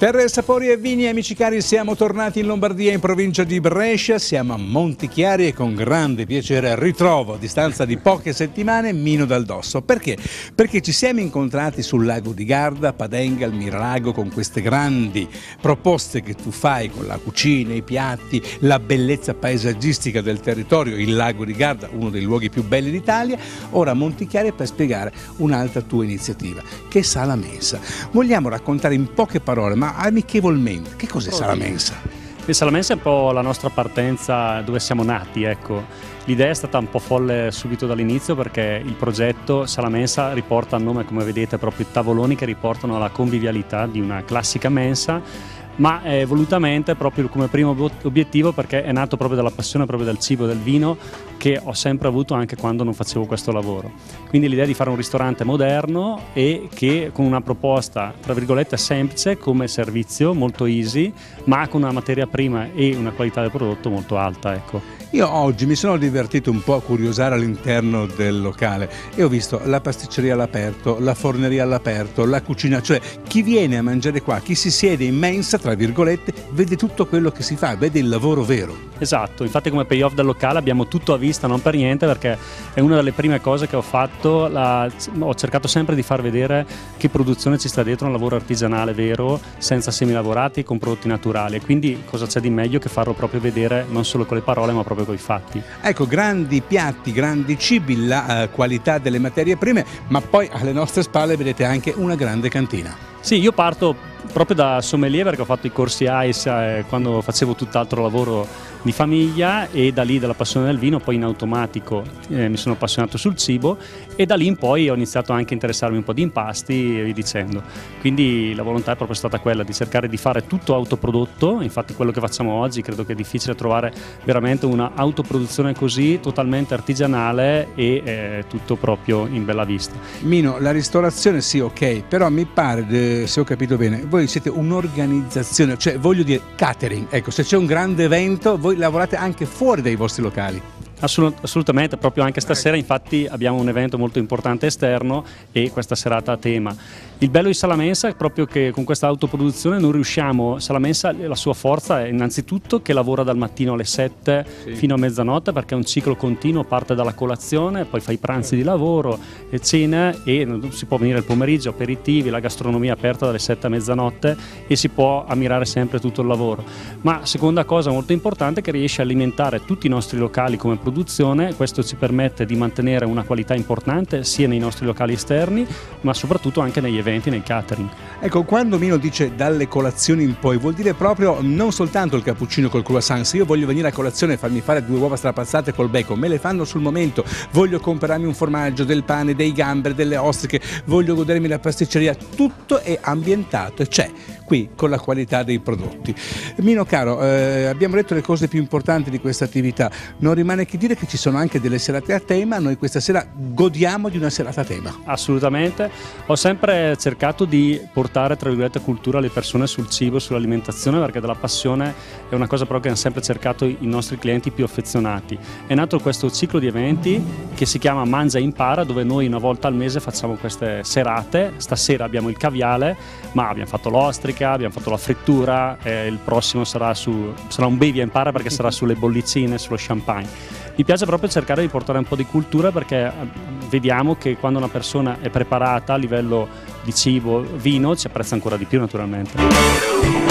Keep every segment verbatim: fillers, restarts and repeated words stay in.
Terre, sapori e vini, amici cari, siamo tornati in Lombardia, in provincia di Brescia, siamo a Montichiari e con grande piacere ritrovo a distanza di poche settimane Mino Dal Dosso. Perché? Perché ci siamo incontrati sul lago di Garda, Padenga, il Miralago, con queste grandi proposte che tu fai con la cucina, i piatti, la bellezza paesaggistica del territorio, il lago di Garda, uno dei luoghi più belli d'Italia. Ora a Montichiari per spiegare un'altra tua iniziativa, che è Sala Mensa. Vogliamo raccontare in poche parole, ma amichevolmente, che cos'è Sala Mensa? Il Sala Mensa è un po' la nostra partenza, dove siamo nati, ecco. L'idea è stata un po' folle subito dall'inizio, perché il progetto Sala Mensa riporta al nome, come vedete, proprio i tavoloni che riportano alla convivialità di una classica mensa, ma è volutamente proprio come primo obiettivo, perché è nato proprio dalla passione proprio del cibo, del vino, che ho sempre avuto anche quando non facevo questo lavoro. Quindi l'idea di fare un ristorante moderno e che con una proposta tra virgolette semplice come servizio, molto easy, ma con una materia prima e una qualità del prodotto molto alta, ecco. Io oggi mi sono divertito un po' a curiosare all'interno del locale e ho visto la pasticceria all'aperto, la forneria all'aperto, la cucina, cioè chi viene a mangiare qua, chi si siede in mensa, tra virgolette, vede tutto quello che si fa, vede il lavoro vero. Esatto, infatti come payoff del locale abbiamo tutto a vista, non per niente, perché è una delle prime cose che ho fatto, la, ho cercato sempre di far vedere che produzione ci sta dietro, un lavoro artigianale vero, senza semilavorati, con prodotti naturali, e quindi cosa c'è di meglio che farlo proprio vedere non solo con le parole ma proprio con i fatti. Ecco, grandi piatti, grandi cibi, la uh, qualità delle materie prime, ma poi alle nostre spalle vedete anche una grande cantina. Sì, io parto proprio da sommelier, perché ho fatto i corsi A I S eh, quando facevo tutt'altro lavoro di famiglia, e da lì dalla passione del vino poi in automatico eh, mi sono appassionato sul cibo, e da lì in poi ho iniziato anche a interessarmi un po' di impasti e via dicendo. Quindi la volontà è proprio stata quella di cercare di fare tutto autoprodotto. Infatti quello che facciamo oggi credo che è difficile trovare veramente una autoproduzione così totalmente artigianale e eh, tutto proprio in bella vista. Mino, la ristorazione sì, ok, però mi pare, se ho capito bene, voi siete un'organizzazione, cioè voglio dire catering, ecco, se c'è un grande evento voi lavorate anche fuori dai vostri locali. Assolutamente, proprio anche stasera infatti abbiamo un evento molto importante esterno e questa serata a tema. Il bello di Sala Mensa è proprio che con questa autoproduzione noi riusciamo, Sala Mensa la sua forza è innanzitutto che lavora dal mattino alle sette sì. fino a mezzanotte, perché è un ciclo continuo, parte dalla colazione, poi fa i pranzi di lavoro e cena, e si può venire il pomeriggio, aperitivi, la gastronomia aperta dalle sette a mezzanotte, e si può ammirare sempre tutto il lavoro. Ma seconda cosa molto importante è che riesce a alimentare tutti i nostri locali come produzione. Questo ci permette di mantenere una qualità importante sia nei nostri locali esterni, ma soprattutto anche negli eventi, nei catering. Ecco, quando Mino dice dalle colazioni in poi, vuol dire proprio non soltanto il cappuccino col croissant. Se io voglio venire a colazione e farmi fare due uova strapazzate col bacon, me le fanno sul momento. Voglio comprarmi un formaggio, del pane, dei gamberi, delle ostriche, voglio godermi la pasticceria, tutto è ambientato e c'è qui con la qualità dei prodotti. Mino caro, eh, abbiamo detto le cose più importanti di questa attività, non rimane che dire che ci sono anche delle serate a tema. Noi questa sera godiamo di una serata a tema. Assolutamente, ho sempre cercato di portare tra virgolette cultura alle persone sul cibo, sull'alimentazione, perché della passione è una cosa però che hanno sempre cercato i nostri clienti più affezionati. È nato questo ciclo di eventi che si chiama Mangia e Impara, dove noi una volta al mese facciamo queste serate. Stasera abbiamo il caviale, ma abbiamo fatto l'ostrica, abbiamo fatto la frittura, eh, il prossimo sarà, su, sarà un Bevi e Impara, perché sarà sulle bollicine, sullo champagne. Mi piace proprio cercare di portare un po' di cultura, perché vediamo che quando una persona è preparata a livello di cibo, vino, ci apprezza ancora di più naturalmente.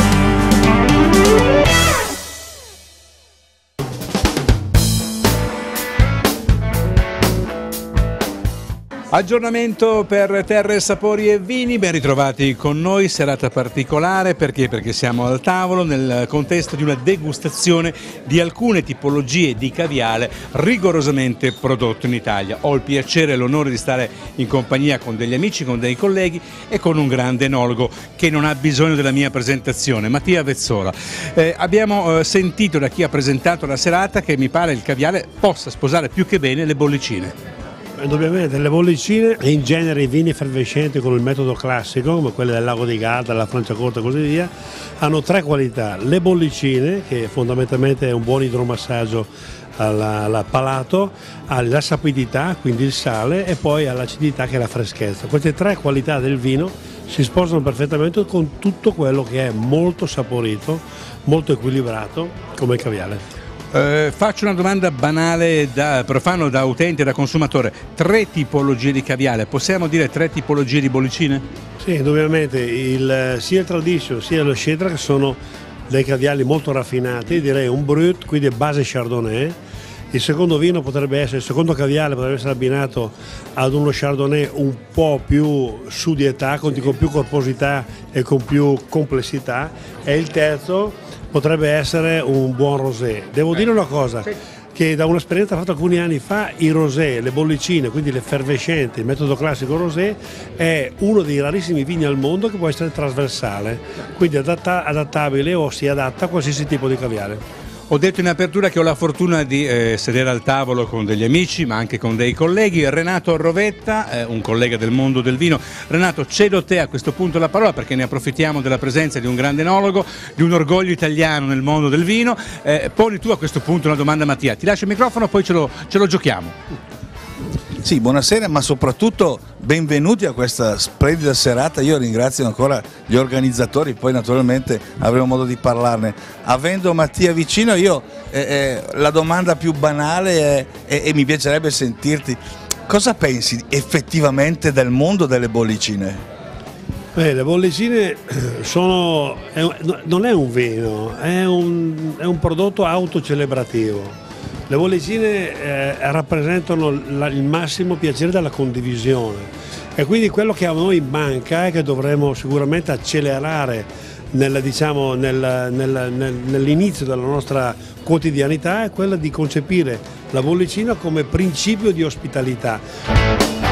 Aggiornamento per Terre, Sapori e Vini, ben ritrovati con noi, serata particolare perché? Perché siamo al tavolo nel contesto di una degustazione di alcune tipologie di caviale rigorosamente prodotto in Italia. Ho il piacere e l'onore di stare in compagnia con degli amici, con dei colleghi e con un grande enologo che non ha bisogno della mia presentazione, Mattia Vezzola. Eh, abbiamo eh, sentito da chi ha presentato la serata che mi pare il caviale possa sposare più che bene le bollicine. Indubbiamente le bollicine e in genere i vini effervescenti con il metodo classico, come quelli del Lago di Garda, la Franciacorta e così via, hanno tre qualità. Le bollicine, che fondamentalmente è un buon idromassaggio al palato, alla sapidità, quindi il sale, e poi all'acidità che è la freschezza. Queste tre qualità del vino si sposano perfettamente con tutto quello che è molto saporito, molto equilibrato come il caviale. Eh, faccio una domanda banale da profano, da utente, da consumatore. Tre tipologie di caviale, possiamo dire tre tipologie di bollicine? Sì, indubbiamente, il, sia il Tradition sia lo Scetra, che sono dei caviali molto raffinati, direi un Brut, quindi base Chardonnay. Il secondo vino potrebbe essere, il secondo caviale potrebbe essere abbinato ad uno Chardonnay un po' più su di età, con, con più corposità e con più complessità, e il terzo potrebbe essere un buon rosé. Devo dire una cosa, che da un'esperienza fatta alcuni anni fa, i rosé, le bollicine, quindi l'effervescente, il metodo classico rosé, è uno dei rarissimi vini al mondo che può essere trasversale, quindi adatta, adattabile o si adatta a qualsiasi tipo di caviale. Ho detto in apertura che ho la fortuna di eh, sedere al tavolo con degli amici, ma anche con dei colleghi. Renato Rovetta, eh, un collega del mondo del vino. Renato, cedo a te a questo punto la parola, perché ne approfittiamo della presenza di un grande enologo, di un orgoglio italiano nel mondo del vino. Eh, poni tu a questo punto una domanda a Mattia. Ti lascio il microfono, poi ce lo, ce lo giochiamo. Sì, buonasera, ma soprattutto benvenuti a questa splendida serata. Io ringrazio ancora gli organizzatori, poi naturalmente avremo modo di parlarne. Avendo Mattia vicino, io eh, eh, la domanda più banale è, e, e mi piacerebbe sentirti, cosa pensi effettivamente del mondo delle bollicine? Beh, le bollicine sono, è, non è un vino, è un, è un prodotto autocelebrativo. Le bollicine eh, rappresentano la, il massimo piacere della condivisione, e quindi quello che a noi manca e che dovremo sicuramente accelerare nel, diciamo, nel, nel, nel, nell'inizio della nostra quotidianità è quella di concepire la bollicina come principio di ospitalità.